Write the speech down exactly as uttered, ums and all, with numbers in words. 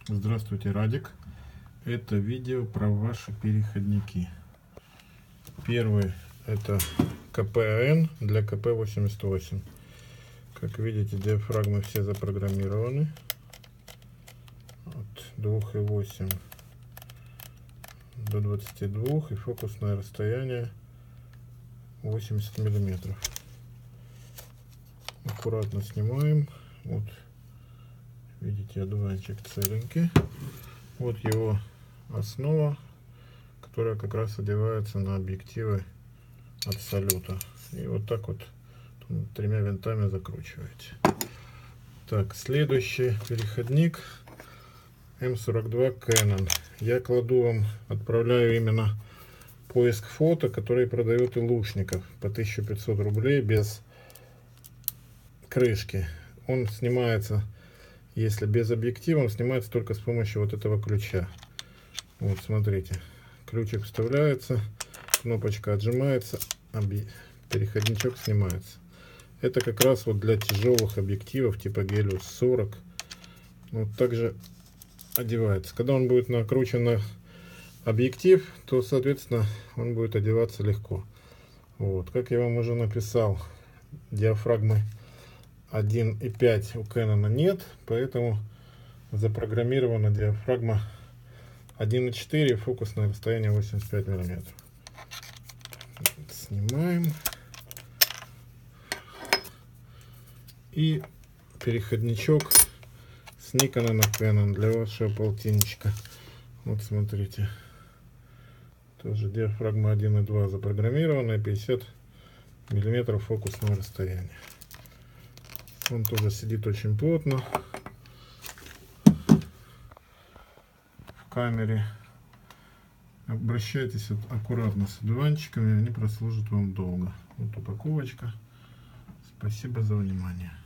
Здравствуйте, Радик. Это видео про ваши переходники. Первый это ка пэ а эн для ка пэ восемьдесят восемь. Как видите, диафрагмы все запрограммированы. От двух и восьми до двадцати двух, и фокусное расстояние восемьдесят миллиметров. Аккуратно снимаем. Вот видите, одуванчик целенький. Вот его основа, которая как раз одевается на объективы от Салюта. И вот так вот тремя винтами закручиваете. Так, следующий переходник эм сорок два Canon. Я кладу вам, отправляю именно поиск фото, которые продают илушников по тысяче пятьсот рублей без крышки. Он снимается, если без объектива, он снимается только с помощью вот этого ключа. Вот смотрите, ключик вставляется, кнопочка отжимается, переходничок снимается. Это как раз вот для тяжелых объективов типа Гелиос сорок. Вот также одевается. Когда он будет накручен на объектив, то соответственно он будет одеваться легко. Вот, как я вам уже написал, диафрагмы один и пять у Canon нет, поэтому запрограммирована диафрагма один и четыре, фокусное расстояние восемьдесят пять миллиметров. Снимаем. И переходничок с Nikon на Canon для вашего полтинничка. Вот смотрите. Тоже диафрагма один и два запрограммированная, пятьдесят миллиметров фокусного расстояния. Он тоже сидит очень плотно в камере. Обращайтесь аккуратно с одуванчиками, они прослужат вам долго. Вот упаковочка. Спасибо за внимание.